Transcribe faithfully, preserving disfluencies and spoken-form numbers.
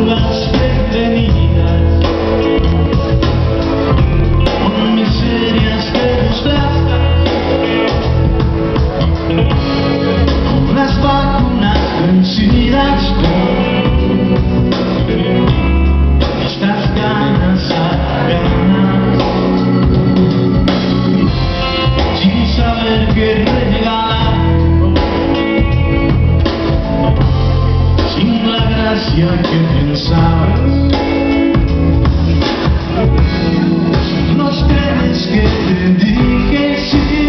arrugas detenidas, con miserias que desgastan, con las vacunas vencidas, con estas ganas a ganar, sin saber qué regalar, sin la gracia que pensabas. ¿No crees que te dije sí?